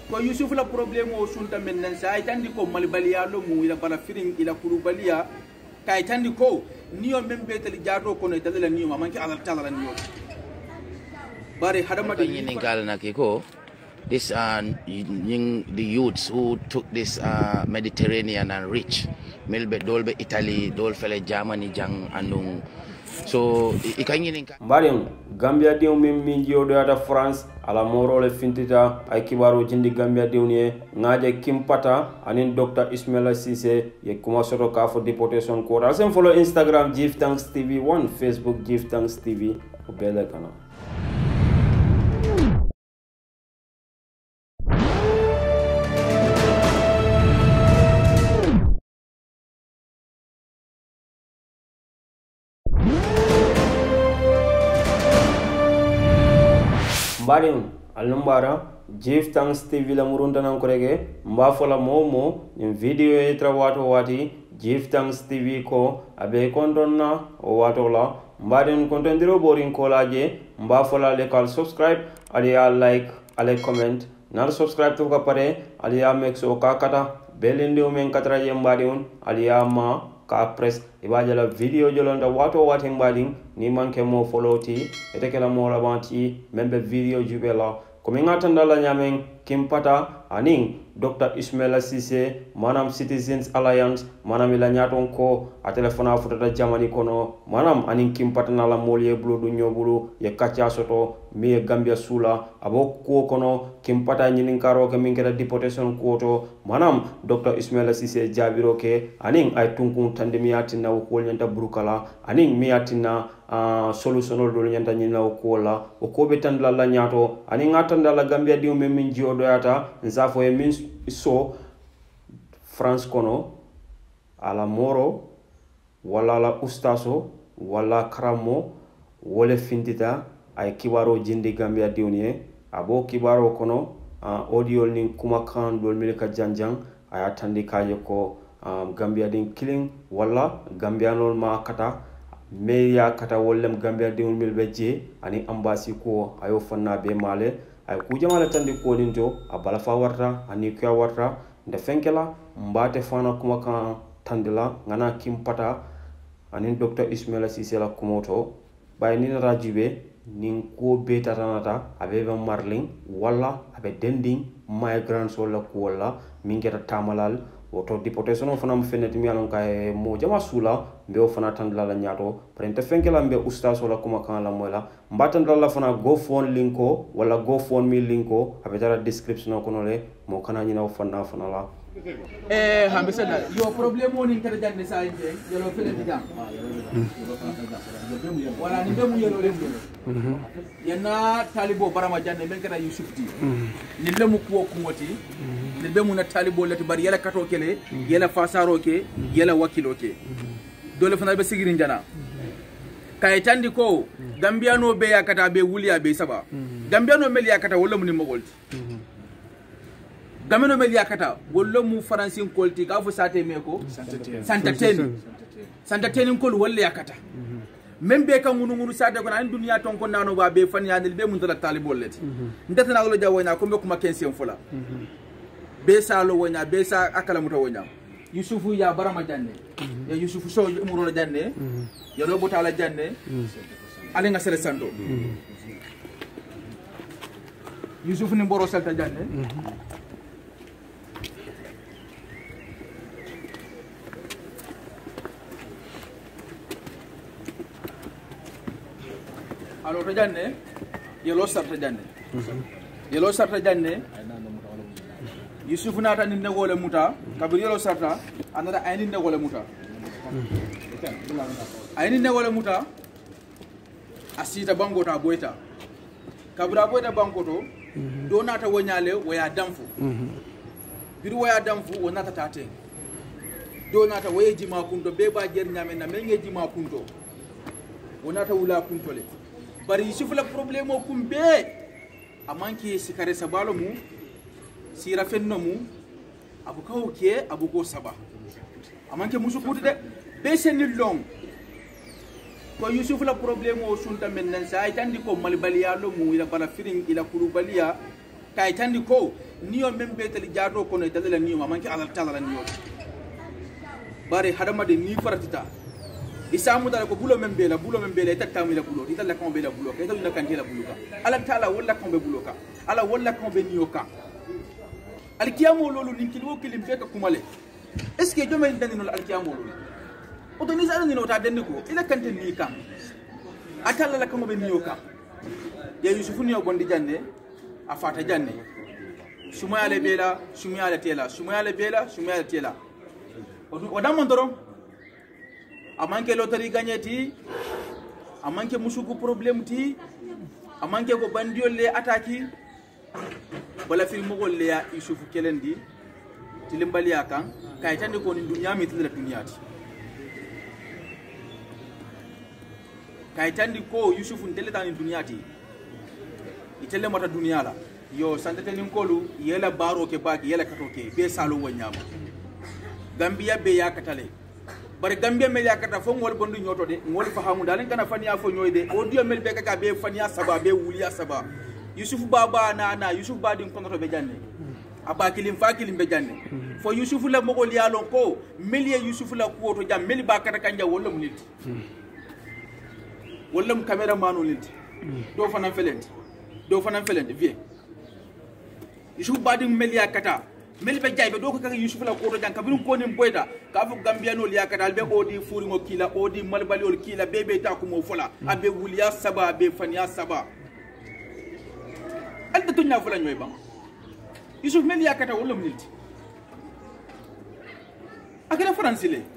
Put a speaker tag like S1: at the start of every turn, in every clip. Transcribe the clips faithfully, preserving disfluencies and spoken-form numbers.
S1: ko Yusuf la problème o sunta men nan sa itandi ko malbaliya lo mu ila bala firin ila kulubaliya kay tandi ko niyo men betali jaado ko no tadala niyo manki alal tadala niyo bare hadama de
S2: yin gal na ko this uh the youths who took this uh Mediterranean and reach melbe dolbe Italy dol fele Germany jang andung so ikanyini
S3: mbaring Gambia diw min min jodo ata France ala morole fintita ay kibaro jindi Gambia diw ni ngaje kimpata anin Doctor Ismaila Cissé ye kuma soto ka fo deportation ko alsen follow Instagram Give Thanks T V one, Facebook Give Thanks T V o bele kana mbaring alumbara Give Thanks T V la murunta nan korege mba fola momo in video e trawato wati Give Thanks T V ko abe kontonna o wato la mbaring kontondiro boring kolaje mba fola le kal subscribe aliya like ale comment nar subscribe to ka pare aliya make so ka kata belinde o men katra je mbaring aliya ma ka press ibaja la video jolonda wato wati mbaling ni manke mo follow ti etekela mo la banti membe video jubela komi ngatanda la nyamen kimpata aning Doctor Ismaila Cissé manam Citizens Alliance manam ila nyaton ko a telefona futata jamani kono manam aning kimpata na la molye blodu nyobulu ye kacha soto mi Gambia sula abo ko kono kimpata nyinin karo ke min keda deportation ko to manam Doctor Ismaila Cissé jabiro ke aning ay tunkun tandemiati na ko nyanta burukala aning miatina uh, solutionol do nyanta nyina ko la o ko be tandla la nyato aning atanda la Gambia diu men min jiodo yata nzafo e min so France kono ala moro wala la ustaso wala karamo wole fintita ay kibaro jindi Gambia diwnie abo kibaro kono uh, audio nin kuma kan dol milika janjang ay atandi kaje ko um, Gambia din killing wala Gambianol ma kata meya kata wollem Gambia diwul milbe je ani embassy ko ayo fanna be male ay ku jamala tandi ko linto abala fa warta ani kya warta nde fenkela mbate fana kuma kan tandila ngana kimpata ani Doctor Ismaila Cissé la kumoto bay ni rajibe nin ko beta tanata abe be marling wala abe dending migrant so la ko wala mingeta tamalal woto deportation fana mfeneti mi alon kay mo jama sula be o fana tandla la nyato prente fenkela mbe ustaz wala kuma kan la mola mbatandla la fana go phone linko wala go phone mi linko abetara description ko nole mo kana nyina o fana fana la
S1: eh hambe sada yo problème woni kala jande sa inde yelo fele jam wala ni be mu yelo lembe yana talibo barama jande men kada Yusuf ti ni lemu ko ko woti ni be mu na talibo lati bar yela kato kele yela fasaro ke yela wakilo ke dole fana be sigirin jana kay tandi ko Gambiano be yakata be wuliya be saba Gambiano mel yakata wala mu ni mogolti Gameno mel yakata wollo mu francine kolti ka fu sate meko santa ten santa ten kol wolle yakata membe kan ngunu ngunu sate ko an dunya ton ko nano ba be fan yanil be mun tala talibol leti ndata na lo jawona ko be kuma kensen fula be sa lo wonya be sa akala muta wonya Yusufu ya barama janne ya Yusufu so umuro la janne ya lo bota la janne ale nga sele sando Yusufu ni mboro salta janne alo to janne yelo sarta janne yelo sarta janne Yusuf nata ni negole muta kabir yelo sarta anada ayni negole muta ayni negole muta asita bangota boyta kabira boyta bangoto do nata wonyale waya damfu biru waya damfu wonata tate do nata waye jima kunto be ba jer nyame na menye jima kunto wonata wula kuntole bari Yusuf la problème o kumbe amanki sikare sabalo mu sira fenno mu abu kawke abu ko saba amanki musu kuti de be senil long ko Yusuf la problème o sunta men nan sa itandi ko malbaliya lo mu ila bala firin ila kulubaliya kay tandi ko niyo membe tali jaato kono tali niyo ma manki alal talala niyo bare hadama de ni faratita isamu dala ko bulo membe la bulo membe la tattamu la bulo italla ko be la bulo kay tali kan la bulo ka ala taala wala ko be bulo ka ala wala ko be niyo ka al kiyamo lolu ninkilo kilim feka kumale est ce que jomay dani no al kiyamo lolu o to ni sa dani no ta dandi ko ila kante ni kam atalla la ko be niyo ka ya yusufu niyo bondi janne a fata janne sumaya le bela sumaya le tela sumaya le bela sumaya le tela o dam mon dorom amanke lotari gagneti amanke musuku problème ti amanke ko bandiol le attaque wala film mo le ya yusufu kelendi tilimbali akan kay tande ko ni dunya mi tilla dunyati kay tande ko yusufu ndele tan dunyati itelle mata dunya la yo santete nin kolu yela baro ke baki yela katoke be salo wanyama gambia be yakatale bare gambia mel yakata fo ngol bondu nyoto de ngol fahamu dalen kana fania fo nyoyde o dio mel be kaka be fania saba be wuliya saba yusuf baba na na yusuf badin konoto be janne abakilim fakilim be janne fo yusuf la mogol yalon ko meliye yusuf la ko to jam meli ba kata kanja wala mu nit wala mu cameraman nit do fanan felenti do fanan felenti vie yusuf badin meli yakata mel be jaybe do ko kaka yusuf la ko to jang kabirun ko nim boyta ka fu gambiano li yakata be odi furi mo kila odi malbali ol kila bebe ta ko mo fola abe wuliya saba be fania saba alda tunya fola nyoy ba yusuf mel yakata wala milti akira france le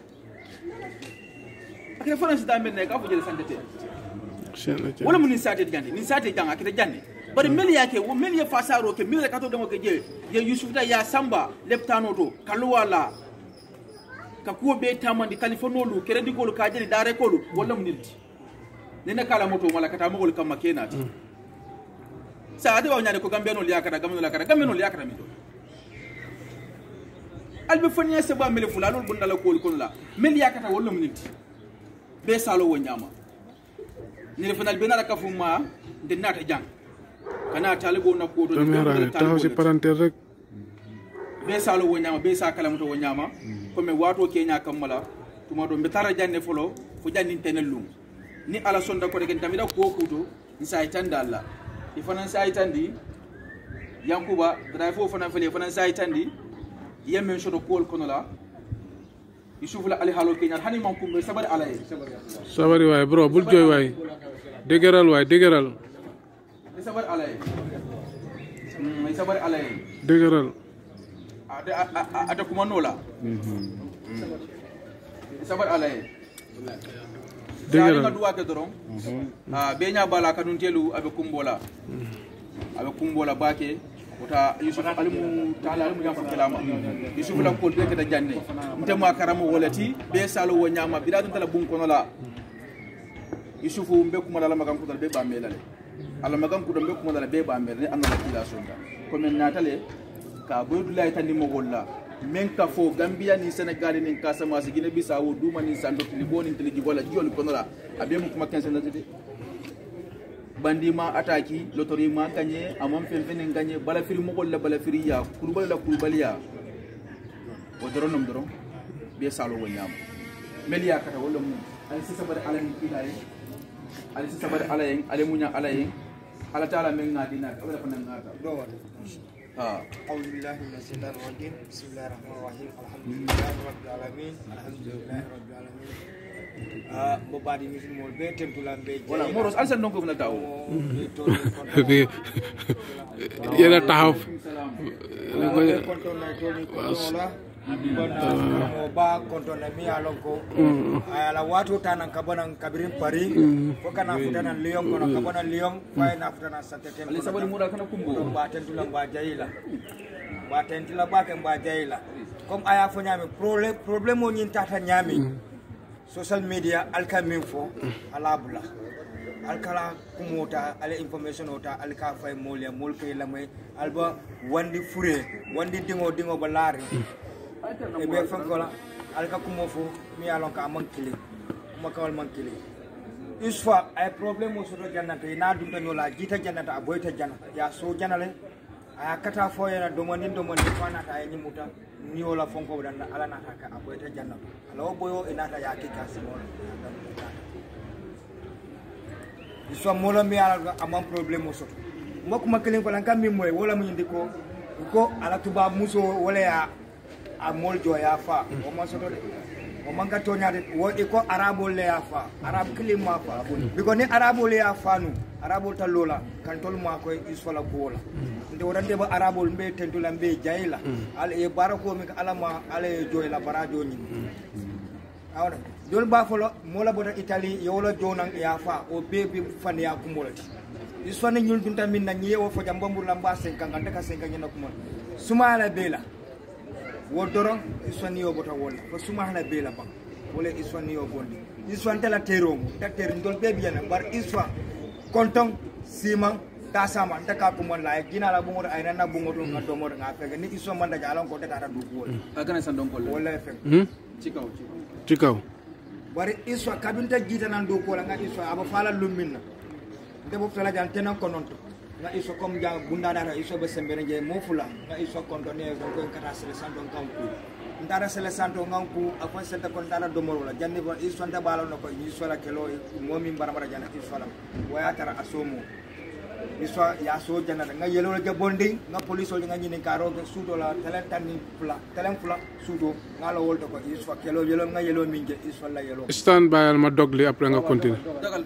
S1: akira france da mel ne ka fu jël santete wala mun ni sate jande ni sate jang akira jande bari mel yake wo mel ya fasaro ke mel ka to demo ke je ye yusuf da ya samba leptano to kalwala ka ko be tamandi californolu kredi ko ka jeli dare ko wala munilti nena kala moto mala kata mogol kam makena sa ade wa nyaade ko gambe no liaka da gambe no liaka da gambe no liaka da mi do albe fanya se ba mel fula lol bundala ko ko la mel yaka ta wala munilti be salo wo nyama ni le fanal benara kafuma de nata jang kana talibo na ko do
S4: ni taw ci parenthèse rek
S1: be salo wo nyama be sa kala moto wo nyama ko me wato kenya kamala tuma do be tara janne folo fu janni tenelum ni ala sonda ko de tamida ko kuto ni sa itanda alla i fanan sa itandi yankuba drive fanan fele fanan sa itandi yemen shodo kol kono la yusuf la ali halo kenya hani man kumbe sabar alay
S4: sabari way bro bul joy way degeral way degeral
S1: sabar alay mm sabar alay
S4: degeral
S1: ada ada kuma nola sabar alay degeral duwa ke doron ah be nya bala kanun telu abe kumbola abe kumbola bake wata yusuf alimu taala alimu yam fakilama yusuf la ko be ke da janne ntema karamo wolati be salo wo nyama biradun tala bun kono la yusuf mbe kuma la magam ko dal be ba melale ala magam ko do be kuma la be ba melale anna kila sonda ko men natale ka boydulay tandi mo golla men ka fo gambia ni senegal ni kasama si gine bisawo duma ni sando li boni tili wala jol kono la abe mu kuma kense ndati bandi ma ataki lotori ma gagné amam fen fen gagné bala firi mo golla bala firi ya kurbal la kurbaliya o doronom dorom be salo wo nyam melia kata wala mu ali sabar ala ni kilay ali sabar ala yen ali munya ala yen ala taala men ngadi na wala fa ngata do wala ها
S5: أعوذ بالله من الشيطان الرجيم بسم الله الرحمن الرحيم الحمد لله رب العالمين الحمد لله رب العالمين ah bobadi mi film be temtulam be
S1: wala moros alsan non ko na taw
S4: yena taxaw
S5: konton na toni ko wala mo ba konton na mi alon ko ala watu tanan kabanan kabirin pari ko kana futana lion ko kabana lion fay na futana satete
S1: ali sabari mura kana kumbo
S5: ba tentulam ba jayila ba tentila ba kan ba jayila comme aya fo nyami problème problème mo nyin tata nyami social media alka minfo alabula alkala kumota ale information ota alka fay molia molke lamay alba wandi fure wandi dingo dingo balari e be fankola alka kumofo mi alon ka mankili makawal mankili usfa ay problème so do jannata ina dumbe no la jita jannata aboyta jannata ya so janale aya kata fo yana domoni domoni fana ta yi muta ni wala fonko dan ala na ta ka akwai ta jannatu ala boyo ina ta ya kika simo iso molo mi ala amam problème so mbok ma kelin ko lan kam mi moy wala mu ndiko ko ala tuba muso wala ya a mol jo ya fa o ma so de o manga toñade wodi ko arabo le ya fa arab klima fa biko ni arabo le ya fa nu arabo ta lola kan tol ma ko isola bola nde wonande ba arabo mbe tentula mbe jayla al e barako mi ala ma ala e joyla barajo ni awna dol ba folo mola boda italy yowla jonan ya fa o bebi fan ya kumolati isone nyul dunta min na nyewo fo jam bambur lamba cinq ans ndaka cinq ans nyana kumol suma la bela wodoro isoni yo bota wala ko suma hala bela ba wala isoni yo bondi iswan tela terom ta ter ndol be biana bar iswa konton sima ta sama ndaka ko mon la gina la bungo ay nana bungo to ngado mo nga fega ni iswa manda jalan ko tata du ko
S1: agana san don ko
S5: wala fe
S4: hmm
S1: cikaw
S4: cikaw
S5: bar iswa kabinta jita nan do ko la nga iswa aba fala lumminna debo fala jan tenan ko non to nga iso comme ja bunda dara iso be sembere je mofula nga iso kondone ko ko kata sele santo nganku ndara sele santo nganku afon senta kon dara do morola janni ba iso nda balo no ko iso la kelo momi barabara jana iso la waya tara asomo iso ya so jana nga yelo la jabondi nga police nga nyini karo ke sudo la talentan ni fula talen fula sudo nga la wolto ko iso kelo yelo nga yelo minje iso la yelo
S4: stand by al ma dogli après nga continue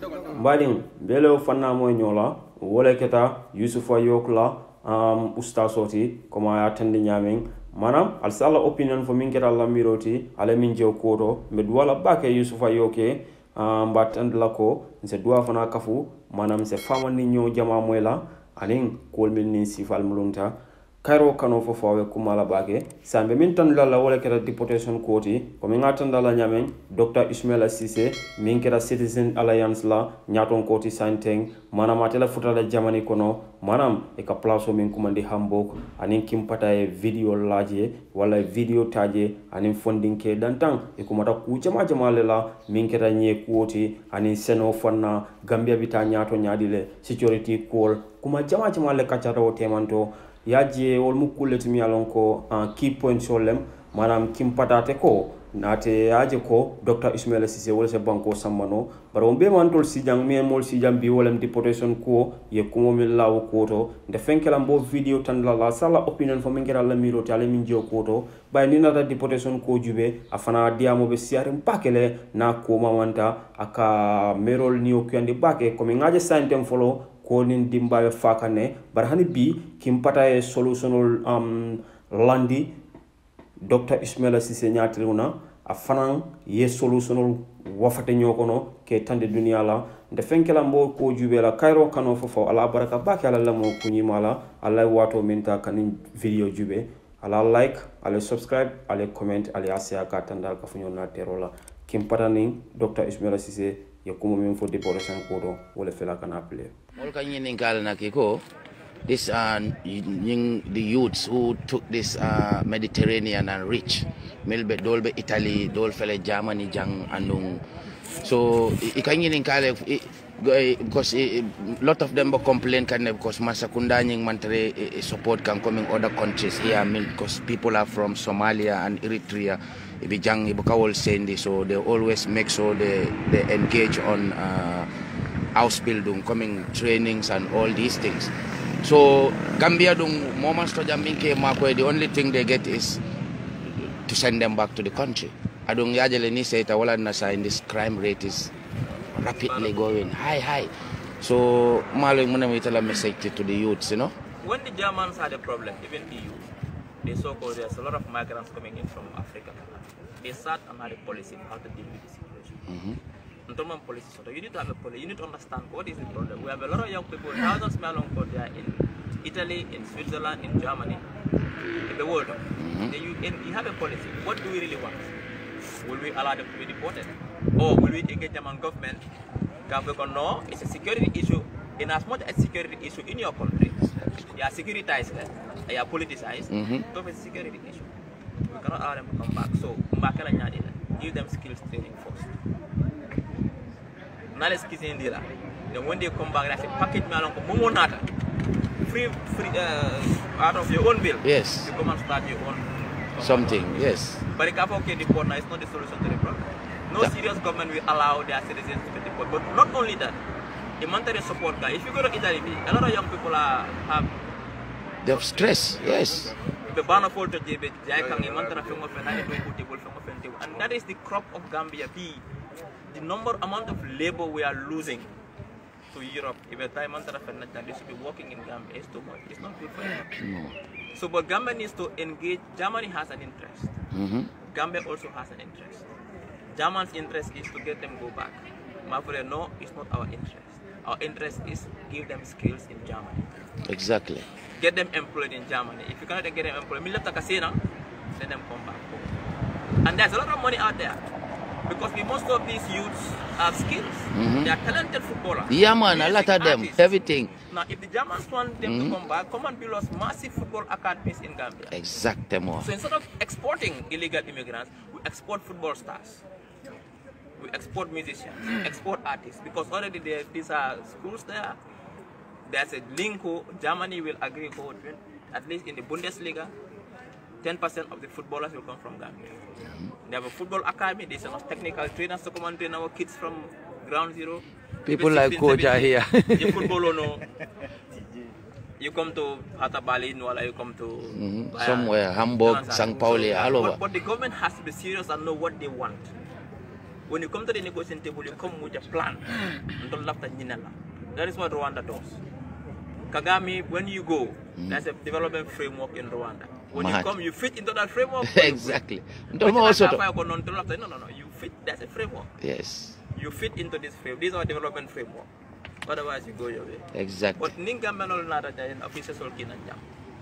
S3: mbadin belo fanna mo nyola wala keta yusufa yokla um ustasoti koma ya tandi nyamen manam al sala opinion fo min keta lamiroti ala min jew koto me wala bake yusufa yoke um batand lako se dua fana kafu manam se fama ni nyo jama moyla anin kol min ni sifal mulunta kairo kano fo fawe kumala bake sambe min tan la wala keta deportation koti ko min ngatan dala nyamen Doctor Ismaila Cissé min keta Citizen Alliance la nyaton koti santeng manam atela futala jamani kono manam e ka place min kumandi hambok anin kimpata e video laje wala video taje anin funding ke dantan e kumata ku jama jama la min keta nye koti anin seno fonna Gambia bita nyato nyadile security call kuma jama jama le kachara o temanto yaje wol mukuleti mi alon ko en key point solem manam kim patate ko nate yaje ko Doctor Ismaila Cissé wala se banko sammano baro be man tol sijang mi mol sijam bi wolem deportation ko ye kumo mi law ko to de fenkela mbo video tan la la sala opinion fo min kera la miro tale min jo ko to bay ni nata deportation ko jube afana diamo be siare pakele na ko mamanta aka merol ni o kyande bake ko mi ngaje santem folo ko nin dimbawe fakane bar hani bi kim pata e solutionol um landi Doctor Ismaila Cissé nyatiluna afanan ye solutionol wafate nyokono ke tande dunia la de fenkela mbo ko jubela kairo kano fofo ala baraka baki ala lamo kunyi mala ala wato minta kanin video jube ala like ala subscribe ala comment ala asia ka tandal ka funyo na terola kim pata nin Doctor Ismaila Cissé ye kumo min fo deportation ko do wala fela kana play
S2: All can you na kiko this uh the youths who took this uh Mediterranean and reach melbe dolbe Italy dol fele Germany jang andung so ikanyi kale because a lot of them complain can because masakunda nying mantre support can coming other countries here because people are from Somalia and Eritrea ibijang ibukawol sendi so they always make sure they they engage on uh Ausbildung, coming trainings and all these things. So Gambia dung moments to Jaminke Makwe, the only thing they get is to send them back to the country. Adung yajele ni say tawala nasa in this crime rate is rapidly going high high. So malo muna mitala message to the youths, you know.
S6: When the Germans had a problem, even E U, they saw there's a lot of migrants coming in from Africa. They sat and had a policy how to deal with the situation. Mm-hmm. Policy, so you need to have a policy, you need to understand what is the problem. We have a lot of young people, thousands of young people there in Italy, in Switzerland, in Germany, in the world. Mm-hmm. Then you, you have a policy. What do we really want? Will we allow them to be deported? Or will we engage German government? Government, no, it's a security issue. In as much as security issue in your country, you are securitized, you are politicized, mm-hmm. So it's a security issue. We cannot allow them to come back. So, give them skills training first. Now let's kiss in then when they come back, that's a package me along Momonata. free, free uh, out of your own bill.
S2: Yes.
S6: You come and start your own.
S2: Something, yes.
S6: But the Kafo okay, deport now is not the solution to the problem. No
S2: Yeah.
S6: serious government will allow their citizens to be deported. But not only that, the monetary support guy. If you go to Italy, a lot of young people are have
S2: They have stress, yes.
S6: the banner for the J B, and that is the crop of Gambia. B, the number amount of labor we are losing to Europe. If a time they should be working in Gambia, it's too much. It's not good for them.
S2: No.
S6: So, but Gambia needs to engage. Germany has an interest.
S2: Mm-hmm.
S6: Gambia also has an interest. German's interest is to get them go back. Mafure, no, it's not our interest. Our interest is give them skills in Germany.
S2: Exactly.
S6: Get them employed in Germany. If you cannot get them employed, let them come back home. And there's a lot of money out there. Because we, most of these youths have skills.
S2: Mm-hmm.
S6: They are talented footballers.
S2: Yeah, man, a lot of them,
S6: artists.
S2: everything.
S6: Now, if the Germans want them
S2: Mm-hmm.
S6: to come back, come and build us massive football academies in Gambia.
S2: Exactement.
S6: So instead of exporting illegal immigrants, we export football stars. We export musicians, we export artists, because already there, these are schools there. There's a link who Germany will agree for, at least in the Bundesliga, ten percent of the footballers will come from Gambia. They have a football academy, there's enough technical trainers to come and train our kids from ground zero.
S2: People like Coach are here.
S6: You football or no? You come to Hatta Berlin, or you come to
S2: Mm-hmm.
S6: uh,
S2: Somewhere, Hamburg, Saint Pauli, all over.
S6: But, but the government has to be serious and know what they want. When you come to the negotiation table, you come with a plan. That is what Rwanda does. Kagame, when you go, mm. there's a development framework in Rwanda. When Mad. you come, you fit into that framework.
S2: Exactly.
S6: No, no, no. You fit, there's a framework.
S2: Yes.
S6: You fit into this framework. This is our development framework. Otherwise, you go your way.
S2: Exactly.
S6: But Ningamanol Nada and officers will kill and jump.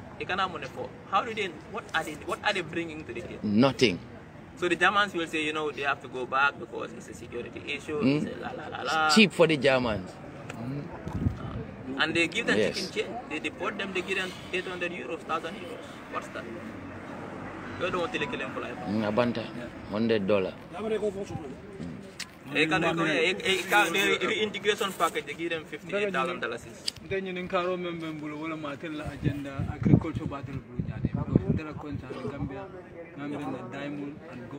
S6: How do they, what are they, what are they bringing to the table?
S2: Nothing.
S6: So the Germans will say, you know, they have to go back because it's a security issue. Mm. It's a la, la, la, la.
S2: It's cheap for the Germans.
S6: Mm. Uh, and they give them yes. chicken change. They deport them, they give them eight hundred euros, one thousand euros. What's that? You don't want to kill them for life.
S2: Mm, Abanta, one hundred dollars.
S6: The integration package, they give them fifty-eight thousand dollars.
S7: Then you can remember the agenda agriculture battle. Gambia, Gambia, diamond and gold.